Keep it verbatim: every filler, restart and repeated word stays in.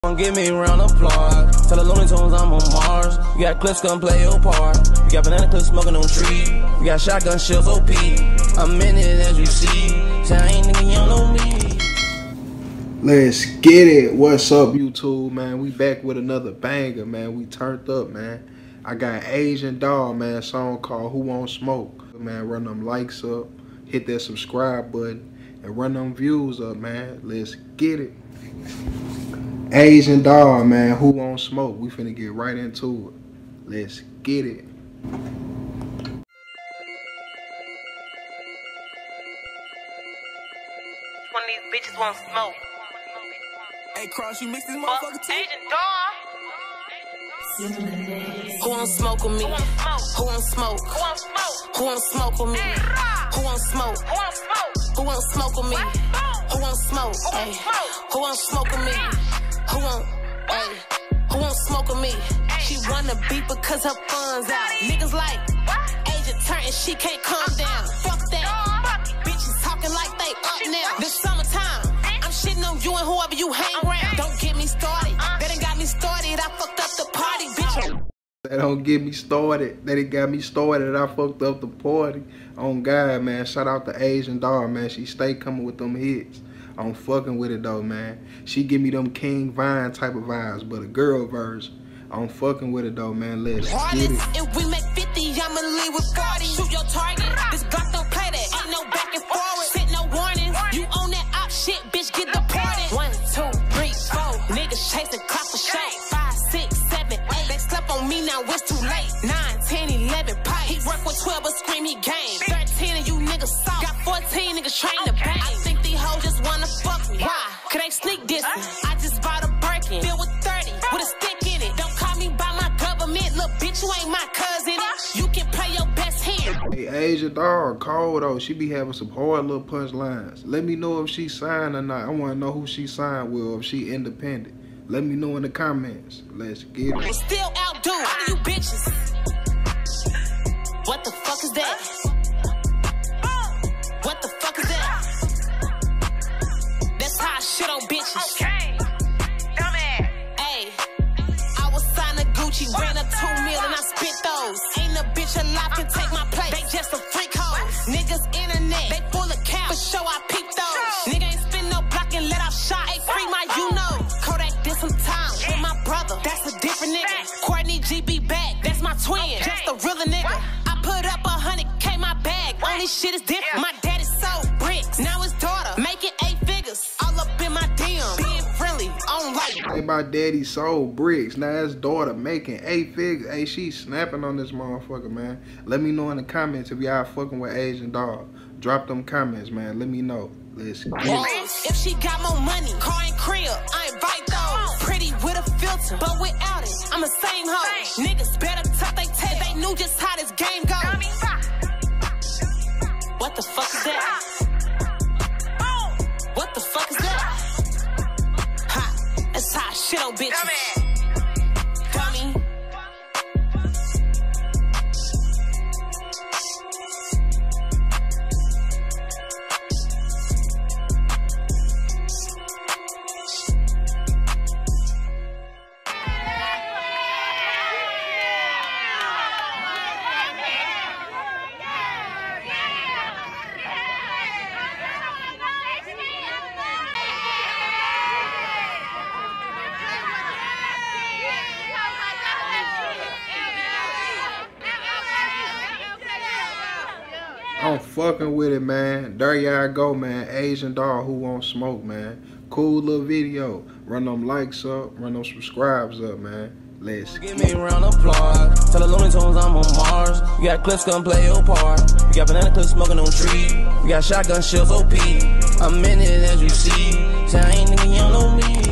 Give me a round of applause. Tell the Looney Tunes I'm on Mars. You got clips, come play your part. You got banana clips smoking on tree. You got shotgun shells, O P. I'm in it as you see. Say I ain't nigga, you don't know me. Let's get it. What's up, YouTube, man? We back with another banger, man. We turned up, man. I got Asian Doll, man, song called Who Won't Smoke. Man, run them likes up, hit that subscribe button, and run them views up, man. Let's get it. Asian Doll, man, Who Won't Smoke. We finna get right into it. Let's get it. One of these bitches won't smoke. Hey, Cross, you mix this motherfucker too? Asian Doll. Who won't smoke with me? Who won't smoke? Who won't smoke? Who won't smoke with me? Who won't smoke? Who won't smoke? Who won't smoke with me? Who won't smoke? Hey, who won't smoke with me? Who won't? Hey, who won't smoke with me? She wanna beat because her funds out. Niggas like Agent Turn, she can't calm down. Fuck that. Bitches talking like they up now. This summertime, I'm shitting on you and whoever you hang around. Don't get me started. That ain't got me started. I fucked up the party, bitch. That don't get me started. That it got me started. I fucked up the party. On God, man. Shout out to Asian Doll, man. She stay coming with them hits. I'm fucking with it though, man. She give me them King Vine type of vibes, but a girl verse. I'm fucking with it though, man. Let's get it. If we make fifty, I'ma leave with forty. Shoot your target. This Glock don't play that. Ain't no back and forward. Sit no warnings. You own that op shit, bitch. Get deported. One, two, three, four. Niggas chasing clock for show. Five, six, seven, eight. They slept on me, now it's too late. Nine, ten, eleven, pipe. He work with twelve, but scream he game. Thirteen of you niggas soft. Got fourteen niggas trained to bang. I think these hoes just wanna fuck me. Why? Could they sneak this? I just bought a Birkin. Filled with thirty. With a stick in it. Don't call me by my government. Look, bitch, you ain't my cousin. You can play your best hand. Hey, Asian Doll, cold though. She be having some hard little punch lines. Let me know if she signed or not. I want to know who she signed with, or if she independent. Let me know in the comments. Let's get it. Still outdo all of you bitches. What the fuck is that? What the fuck is that? That's how I shit on bitches. Okay. Dumbass. Hey, I was signed to Gucci, ran a two mil and I spit those. Ain't a bitch alive can take my place. They just a freak hoes. Niggas internet, they full of cow. For sure I peep those. Nigga ain't spin no block and let off shot. Hey, free my you know. Kodak did some time with my brother. That's a different nigga. Courtney G B back. That's my twin. Just a realer nigga. I put up a hundred K my bag. Only shit is different. My daddy sold bricks. Now his daughter making eight figures. All up in my D M. Being friendly on life. Hey, my daddy sold bricks. Now his daughter making eight figures. Hey, she snapping on this motherfucker, man. Let me know in the comments if y'all fucking with Asian Doll. Drop them comments, man. Let me know. Let's get it. If she got more money, car and crib, I invite those. Pretty with a filter, but without it, I'm the same hoe. Niggas better tuck they tail. They knew just how this game goes. What the fuck is that? What the fuck is that? Ha, that's how I shit on bitches. Dummy. I'm fucking with it, man. There y'all go, man. Asian Doll, Who Won't Smoke, man. Cool little video. Run them likes up. Run them subscribes up, man. Let's Give me a round of applause. Tell the Looney Tunes I'm on Mars. You got clips, come play your part. You got banana clips smoking on tree. You got shotgun shells, O P. I'm in it as you see. Say I ain't nigga, you don't know me.